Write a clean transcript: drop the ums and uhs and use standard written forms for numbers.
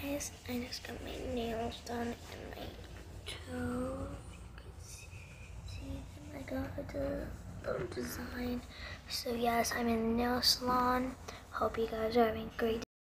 guys, I just got my nails done and my toes. See, I got the little design. So yes, I'm in the nail salon. Hope you guys are having a great day.